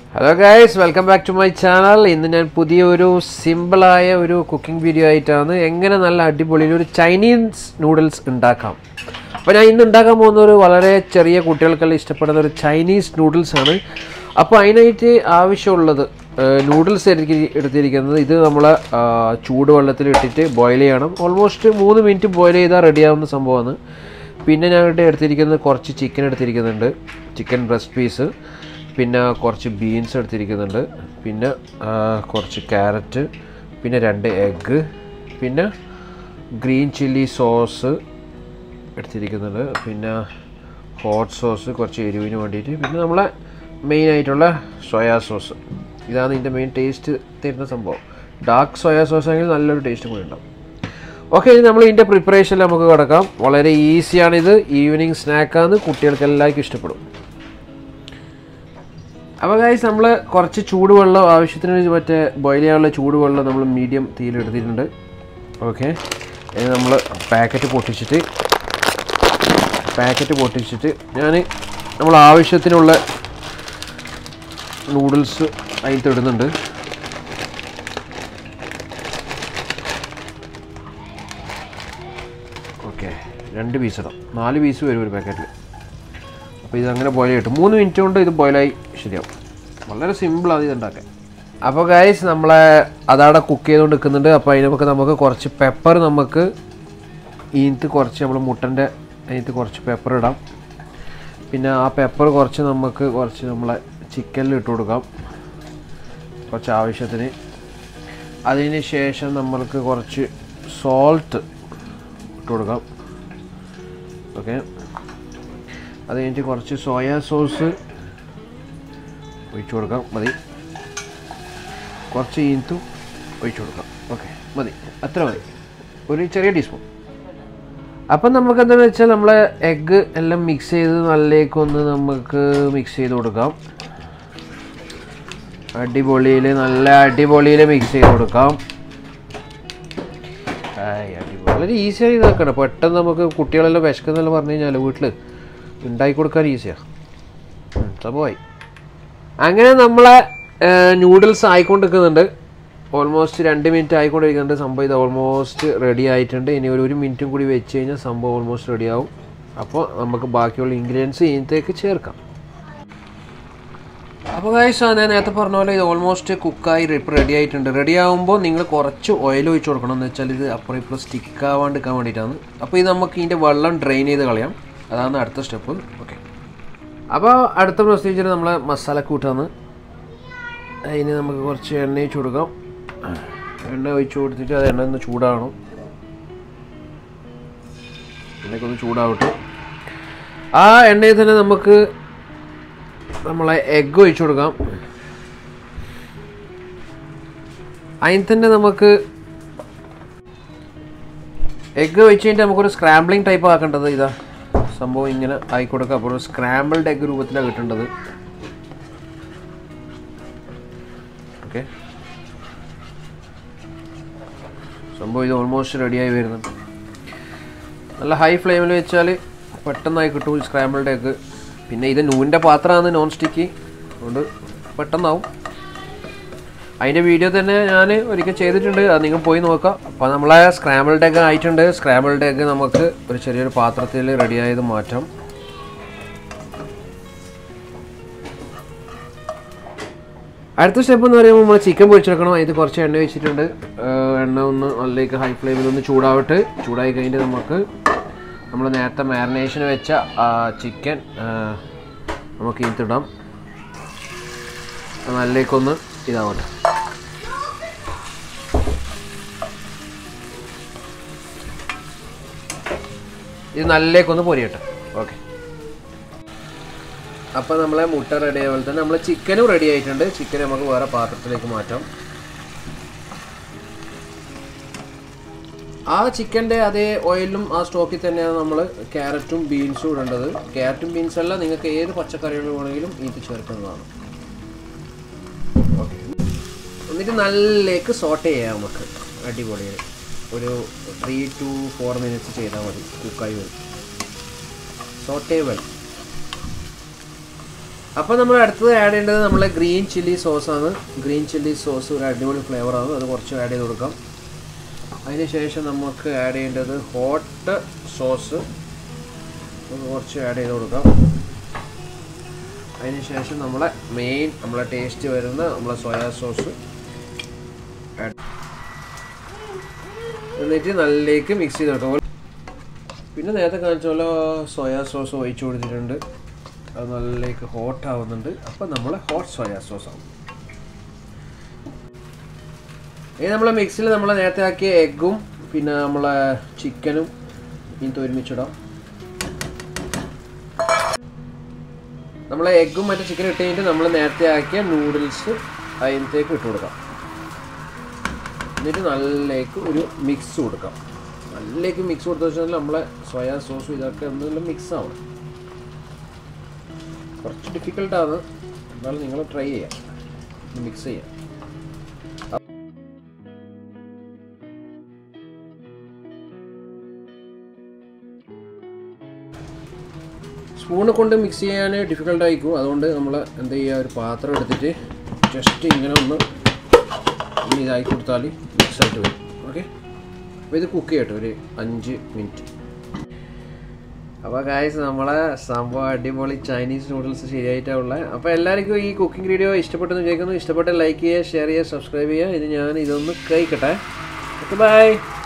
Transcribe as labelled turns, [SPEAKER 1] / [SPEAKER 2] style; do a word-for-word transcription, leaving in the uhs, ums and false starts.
[SPEAKER 1] Hello guys, welcome back to my channel. ഇന്ന് ഞാൻ പുതിയ ഒരു സിമ്പിൾ ആയ ഒരു കുക്കിംഗ് വീഡിയോ ആയിട്ടാണ് എങ്ങനെ നല്ല അടിപൊളി ഒരു ചൈനീസ് നൂഡിൽസ് ഉണ്ടാക്കാം. അപ്പോൾ ഞാൻ ഇന്ന് ഉണ്ടാക്കാൻ പോകുന്ന ഒരു വളരെ ചെറിയ കുട്ടികൾക്കെല്ലാം ഇഷ്ടപ്പെടുന്ന ഒരു ചൈനീസ് നൂഡിൽസ് ആണ്. അപ്പോൾ അതിനായിട്ട് ആവശ്യമുള്ളത് നൂഡിൽസ് എടുത്തിരിക്കുന്നത് ഇത് നമ്മൾ ചൂടുവെള്ളത്തിൽ ഇട്ടിട്ട് ബോയിൽ ചെയ്യണം. ഓൾമോസ്റ്റ് മൂന്ന് മിനിറ്റ് ബോയിൽ ചെയ്താൽ റെഡിയാവുന്ന സംഭവമാണ്. പിന്നെ ഞാനിവിടെ എടുത്തിരിക്കുന്നത് കുറച്ച് ചിക്കൻ എടുത്തിരിക്കുന്നുണ്ട്, ചിക്കൻ ബ്രസ്റ്റ് പീസ്, പിന്നെ കുറച്ച് ബീൻസ് എടുത്തിരിക്കുന്നുണ്ട്, പിന്നെ കുറച്ച് ക്യാരറ്റ്, പിന്നെ രണ്ട് എഗ്ഗ്, പിന്നെ ഗ്രീൻ ചില്ലി സോസ് എടുത്തിരിക്കുന്നുണ്ട്, പിന്നെ ഹോട്ട് സോസ് കുറച്ച് എരിവിന് വേണ്ടിയിട്ട്, പിന്നെ നമ്മളെ മെയിനായിട്ടുള്ള സോയാ സോസ്. ഇതാണ് ഇതിൻ്റെ മെയിൻ ടേസ്റ്റ് തരുന്ന സംഭവം. ഡാർക്ക് സോയാ സോസ് ആണെങ്കിൽ നല്ലൊരു ടേസ്റ്റ് കൂടി ഉണ്ടാവും. ഓക്കെ, ഇനി നമ്മൾ ഇതിൻ്റെ പ്രിപ്പറേഷനിൽ നമുക്ക് കിടക്കാം. വളരെ ഈസിയാണിത്, ഈവനിങ് സ്നാക്കാണ്, കുട്ടികൾക്ക് എല്ലാവർക്കും ഇഷ്ടപ്പെടും. അപ്പോൾ ഗൈസ്, നമ്മൾ കുറച്ച് ചൂടുവെള്ളം ആവശ്യത്തിന് മറ്റേ ബോയിൽ ചെയ്യാനുള്ള ചൂടുവെള്ളം നമ്മൾ മീഡിയം തീയിലെടുത്തിട്ടുണ്ട്. ഓക്കെ, ഇനി നമ്മൾ പാക്കറ്റ് പൊട്ടിച്ചിട്ട് പാക്കറ്റ് പൊട്ടിച്ചിട്ട് ഞാൻ നമ്മൾ ആവശ്യത്തിനുള്ള നൂഡിൽസ് അതിൽ ഇടുന്നുണ്ട്. ഓക്കെ, രണ്ട് പീസ് ഇടാം, നാല് പീസ് വരും ഒരു പാക്കറ്റിൽ. അപ്പോൾ ഇതങ്ങനെ ബോയിൽ ചെയ്തിട്ട് മൂന്ന് മിനിറ്റ് കൊണ്ട് ഇത് ബോയിലായി ശരിയാവും. വളരെ സിമ്പിളാണ് ഇത് ഉണ്ടാക്കാൻ. അപ്പോൾ ഗൈസ്, നമ്മളെ അതവിടെ കുക്ക് ചെയ്തുകൊണ്ട് നിൽക്കുന്നുണ്ട്. അപ്പോൾ അതിനൊക്കെ നമുക്ക് കുറച്ച് പെപ്പർ, നമുക്ക് ഇതിനകത്ത് കുറച്ച് നമ്മൾ മുട്ടൻ്റെ അതിനകത്ത് കുറച്ച് പെപ്പർ ഇടാം. പിന്നെ ആ പെപ്പർ കുറച്ച് നമുക്ക് കുറച്ച് നമ്മളെ ചിക്കനിൽ ഇട്ട് കൊടുക്കാം, കുറച്ച് ആവശ്യത്തിന്. അതിന് ശേഷം നമ്മൾക്ക് കുറച്ച് സോൾട്ട് ഇട്ട് കൊടുക്കാം. ഓക്കെ, അത് കഴിഞ്ഞിട്ട് കുറച്ച് സോയാ സോസ് ഒഴിച്ചു കൊടുക്കാം, മതി. കുറച്ച് ഈന്തും ഒഴിച്ചു കൊടുക്കാം. ഓക്കെ, മതി, അത്ര മതി, ഒരു ചെറിയ ടീസ്പൂൺ. അപ്പം നമുക്ക് എന്താണെന്ന് വെച്ചാൽ നമ്മൾ എഗ്ഗ് എല്ലാം മിക്സ് ചെയ്ത് നല്ലേക്കൊന്ന് നമുക്ക് മിക്സ് ചെയ്ത് കൊടുക്കാം. അടിപൊളിയിൽ നല്ല അടിപൊളിയിൽ മിക്സ് ചെയ്ത് കൊടുക്കാം. അടിപൊളി, വളരെ ഈസിയായി ഇതാക്കണം. പെട്ടെന്ന് നമുക്ക് കുട്ടികളെല്ലാം വിശക്കുന്നെല്ലാം പറഞ്ഞു കഴിഞ്ഞാൽ വീട്ടിൽ ഉണ്ടാക്കി കൊടുക്കാൻ ഈസിയാണ് സംഭവമായി. അങ്ങനെ നമ്മളെ നൂഡിൽസ് ആയിക്കൊണ്ടിരിക്കുന്നുണ്ട്. ഓൾമോസ്റ്റ് രണ്ട് മിനിറ്റ് ആയിക്കൊണ്ടിരിക്കുന്നുണ്ട്. സംഭവം ഇത് ഓൾമോസ്റ്റ് റെഡി ആയിട്ടുണ്ട്. ഇനി ഒരു ഒരു മിനിറ്റും കൂടി വെച്ച് കഴിഞ്ഞാൽ സംഭവം ഓൾമോസ്റ്റ് റെഡി ആവും. അപ്പോൾ നമുക്ക് ബാക്കിയുള്ള ഇൻഗ്രീഡിയൻസ് ഇതിനകത്തേക്ക് ചേർക്കാം. അപ്പോൾ ഗൈസ്, ഞാൻ നേരത്തെ പറഞ്ഞ പോലെ ഇത് ഓൾമോസ്റ്റ് കുക്കായി ഇപ്പോൾ റെഡി ആയിട്ടുണ്ട്. റെഡി ആകുമ്പോൾ നിങ്ങൾ കുറച്ച് ഓയിൽ ഒഴിച്ച് കൊടുക്കണം. എന്ന് വെച്ചാൽ ഇത് അപ്പുറം ഇപ്പോൾ സ്റ്റിക്ക് ആവാണ്ടിരിക്കാൻ വേണ്ടിയിട്ടാണ്. അപ്പോൾ ഇത് നമുക്ക് ഇതിൻ്റെ വെള്ളം ഡ്രെയിൻ ചെയ്ത് കളയാം. അതാണ് അടുത്ത സ്റ്റെപ്പ്. ഓക്കെ, അപ്പോൾ അടുത്ത പ്രൊസീജിയർ നമ്മളെ മസാല കൂട്ടാണ്. അതിന് നമുക്ക് കുറച്ച് എണ്ണ ഒഴിച്ച് കൊടുക്കാം. എണ്ണ ഒഴിച്ച് കൊടുത്തിട്ട് അത് എണ്ണ ഒന്ന് ചൂടാവണം. എണ്ണയ്ക്കൊന്ന് ചൂടാവട്ടെ. ആ എണ്ണയിൽ തന്നെ നമുക്ക് നമ്മളെ എഗ്ഗ് ഒഴിച്ച് കൊടുക്കാം. അതിന് തന്നെ നമുക്ക് എഗ്ഗ് ഒഴിച്ച് കഴിഞ്ഞിട്ട് നമുക്കൊരു സ്ക്രാമ്പിളിങ് ടൈപ്പ് ആക്കേണ്ടത് ഇതാ സംഭവം ഇങ്ങനെ ആയിക്കൊടുക്കുക. അപ്പോൾ ഒരു സ്ക്രാമ്പിൾഡ് എഗ്ഗ് രൂപത്തിലാണ് കിട്ടേണ്ടത്. ഓക്കെ, സംഭവം ഇത് ഓൾമോസ്റ്റ് റെഡിയായി വരുന്നുണ്ട്. നല്ല ഹൈ ഫ്ലെയിമിൽ വെച്ചാൽ പെട്ടെന്നായി കിട്ടും സ്ക്രാമ്പിൾഡ് എഗ്ഗ്. പിന്നെ ഇത് നൂലിൻ്റെ പാത്രമാണ്, നോൺ സ്റ്റിക്ക്, അതുകൊണ്ട് പെട്ടെന്നാവും. അതിൻ്റെ വീഡിയോ തന്നെ ഞാൻ ഒരിക്കൽ ചെയ്തിട്ടുണ്ട്, അത് നിങ്ങൾ പോയി നോക്കാം. അപ്പോൾ നമ്മളെ സ്ക്രാമ്പിൾഡ് എഗ്ഗ് ആയിട്ടുണ്ട്. സ്ക്രാമ്പിൾഡ് എഗ്ഗ് നമുക്ക് ഒരു ചെറിയൊരു പാത്രത്തിൽ റെഡിയായത് മാറ്റാം. അടുത്ത സ്റ്റെപ്പ് എന്ന് പറയുമ്പോൾ നമ്മൾ ചിക്കൻ പൊരിച്ചെടുക്കണം. അതിന് കുറച്ച് എണ്ണ വെച്ചിട്ടുണ്ട്. എണ്ണ ഒന്ന് നല്ലേക്ക് ഹൈ ഫ്ലെയിമിൽ ഒന്ന് ചൂടാവട്ടെ. ചൂടായി കഴിഞ്ഞിട്ട് നമുക്ക് നമ്മൾ നേരത്തെ മാരിനേഷന് വെച്ച ചിക്കൻ നമുക്ക് ഇതിടാം. നല്ലേക്കൊന്ന് ഇതാവട്ടെ. ഇത് നല്ലേക്കൊന്ന് പൊരിയട്ടെ. ഓക്കെ, അപ്പോൾ നമ്മളെ മുട്ട റെഡി ആയപോലെ തന്നെ നമ്മളെ ചിക്കനും റെഡി ആയിട്ടുണ്ട്. ചിക്കൻ നമുക്ക് വേറെ പാത്രത്തിലേക്ക് മാറ്റാം. ആ ചിക്കൻ്റെ അതേ ഓയിലും ആ സ്റ്റോക്കിൽ തന്നെയാണ് നമ്മൾ ക്യാരറ്റും ബീൻസും ഇടേണ്ടത്. ക്യാരറ്റും ബീൻസെല്ലാം നിങ്ങൾക്ക് ഏത് പച്ചക്കറികൾ വേണമെങ്കിലും ഇത് ചേർക്കുന്നതാണ്. ഓക്കെ, എന്നിട്ട് നല്ലേക്ക് സോട്ട് ചെയ്യാം നമുക്ക്. അടിപൊളിയായി ഒരു ത്രീ ടു ഫോർ മിനിറ്റ്സ് ചെയ്താൽ മതി, കുക്കായി വരും. Saute well. അപ്പോൾ നമ്മൾ അടുത്തത് ആഡ് ചെയ്യേണ്ടത് നമ്മളെ ഗ്രീൻ ചില്ലി സോസാണ്. ഗ്രീൻ ചില്ലി സോസ് ഒരു അടിപൊളി ഫ്ലേവറാണ്, അത് കുറച്ച് ആഡ് ചെയ്ത് കൊടുക്കാം. അതിന് ശേഷം നമുക്ക് ആഡ് ചെയ്യേണ്ടത് ഹോട്ട് സോസ്, അത് കുറച്ച് ആഡ് ചെയ്ത് കൊടുക്കാം. അതിന് ശേഷം നമ്മളെ മെയിൻ നമ്മളെ ടേസ്റ്റ് വരുന്ന നമ്മളെ സോയാ സോസ് ആഡ്, എന്നിട്ട് നല്ലേക്ക് മിക്സ് ചെയ്ത് കൊടുക്കാം. പിന്നെ നേരത്തെ കാണിച്ച പോലെ സോയാ സോസ് ഒഴിച്ചു കൊടുത്തിട്ടുണ്ട്, അത് നല്ലേക്ക് ഹോട്ട് ആവുന്നുണ്ട്. അപ്പം നമ്മൾ ഹോട്ട് സോയാ സോസ് ആവും. ഇനി നമ്മളെ മിക്സിൽ നമ്മൾ നേരത്തെ ആക്കിയ എഗ്ഗും പിന്നെ നമ്മളെ ചിക്കനും ഇനി ഒരുമിച്ചിടാം. നമ്മളെ എഗ്ഗും മറ്റേ ചിക്കനും ഇട്ട് കഴിഞ്ഞിട്ട് നമ്മൾ നേരത്തെ ആക്കിയ നൂഡിൽസ് അതിനകത്തേക്ക് ഇട്ട് കൊടുക്കാം. എന്നിട്ട് നല്ലേക്ക് ഒരു മിക്സ് കൊടുക്കാം. നല്ലേക്ക് മിക്സ് കൊടുത്ത വെച്ചാൽ നമ്മളെ സോയാ സോസും ഇതൊക്കെ ഒന്നെല്ലാം മിക്സ് ആവണം. കുറച്ച് ഡിഫിക്കൽട്ടാണ്, എന്നാലും നിങ്ങൾ ട്രൈ ചെയ്യാം, മിക്സ് ചെയ്യാം. സ്പൂണ് കൊണ്ട് മിക്സ് ചെയ്യാൻ ഡിഫിക്കൽട്ടായിരിക്കും. അതുകൊണ്ട് നമ്മൾ എന്ത് ചെയ്യുക, ഒരു പാത്രം എടുത്തിട്ട് ജസ്റ്റ് ഇങ്ങനെ ഒന്ന് ഇതാക്കി കൊടുത്താൽ മിക്സായിട്ട് വരും. ഓക്കെ, അപ്പോൾ ഇത് കുക്ക് ചെയ്യട്ടെ ഒരു അഞ്ച് മിനിറ്റ്. അപ്പോൾ ഗായ്സ് നമ്മളെ സംഭവം അടിപൊളി ചൈനീസ് നൂഡിൽസ് ശരിയായിട്ടാണ്. അപ്പോൾ എല്ലാവർക്കും ഈ കുക്കിംഗ് വീഡിയോ ഇഷ്ടപ്പെട്ടെന്ന് വിചാരിക്കുന്നു. ഇഷ്ടപ്പെട്ട ലൈക്ക് ചെയ്യുക, ഷെയർ ചെയ്യുക, സബ്സ്ക്രൈബ് ചെയ്യുക. ഇത് ഞാൻ ഇതൊന്ന് കഴിക്കട്ടെ. Okay, by.